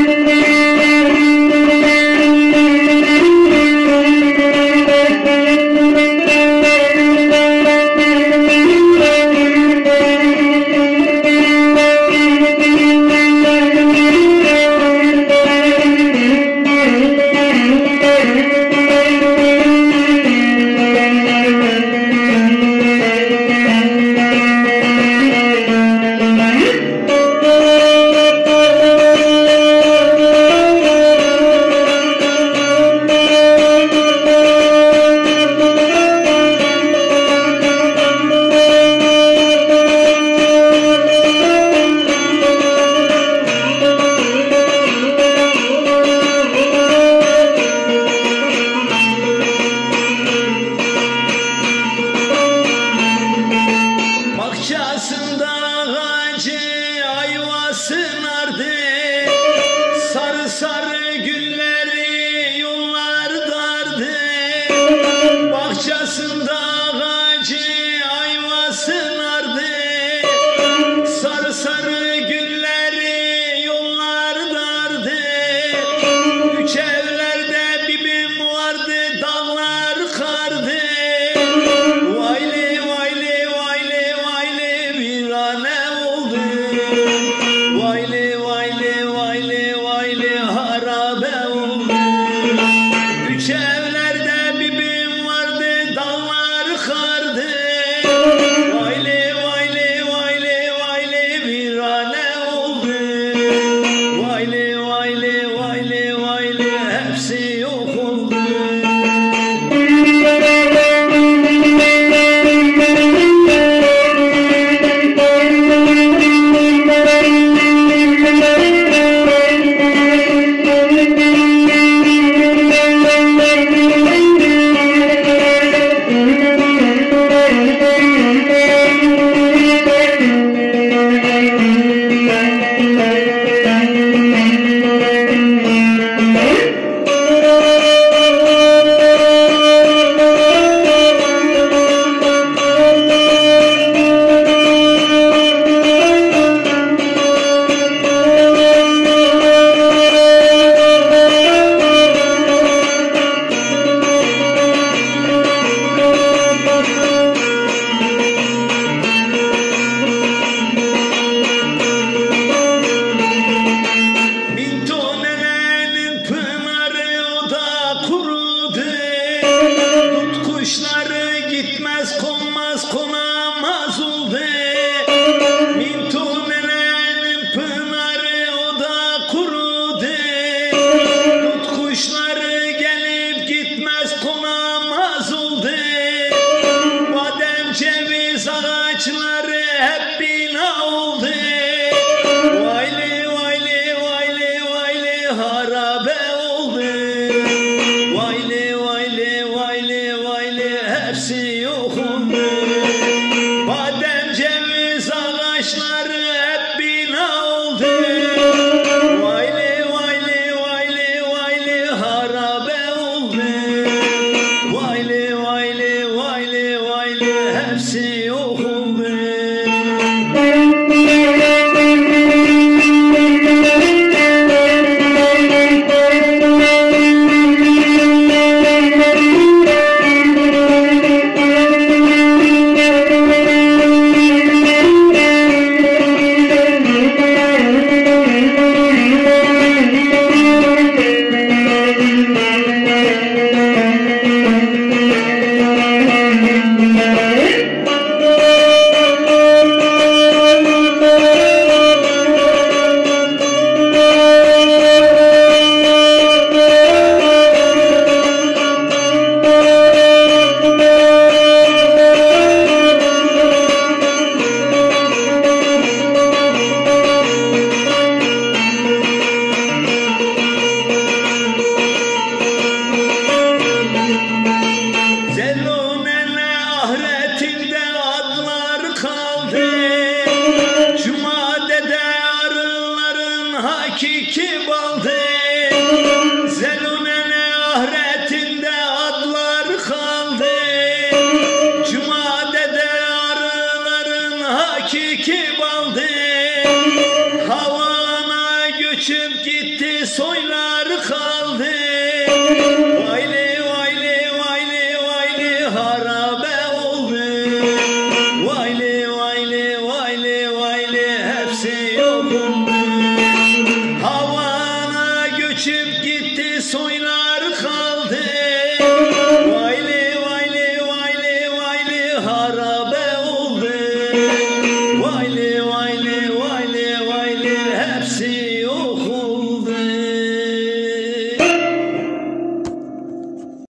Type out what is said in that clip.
Bahçesinde ağacı ayvası nardı, sarı sarı gülleri yollar dardı. Bahçesinde ağacı ayvası nardı, sarı sarı gülleri yollar dardı. Üç evlerde bibim vardı, dağlar kardı. Vayli vayli vayli vayli virane oldu. Vayli vayli vayli vayli harabe oldu. Üç evlerde bibim vardı, dağlar kardı. Vayli vayli vayli vayli virane oldu. Vayli vayli vayli vayli hepsi yok oldu. Kuşları gitmez konmaz konamaz oldu. Mintone'nin pınarı o da kurudu. Tut kuşları gelip gitmez konamaz oldu. Badem ceviz ağaçları hep bina oldu. Vayli vayli vayli vayli harabe oldu. Vayli vayli vayli vayli hepsi yok oldu. Badem ceviz ağaçları hep bina oldu. Vayli vayli vayli vayli harabe oldu. Vayli vayli vayli vayli hepsi yok oldu. Hakiki baldı. Zelunene ahiretinde adlar kaldı. Cumadede arıların hakiki baldı. Havana göç göçüp gitti, soylar kaldı. Vayli vayli vayli vayli harabe oldu. Vayli vayli vayli vayli hepsi yok oldu. Havana göçüp gitti, soylar kaldı.